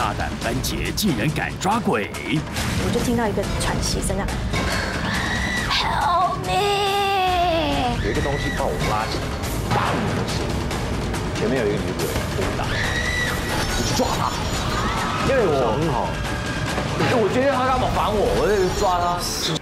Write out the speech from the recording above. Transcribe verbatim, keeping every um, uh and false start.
大胆班杰竟然敢抓鬼！ 我就听到一个喘息声啊 ，Help me！ 有一个东西把我拉起来，打你的心。前面有一个女鬼跟我打，你去抓她，因为我很好。我觉得他干嘛烦我，我就抓他。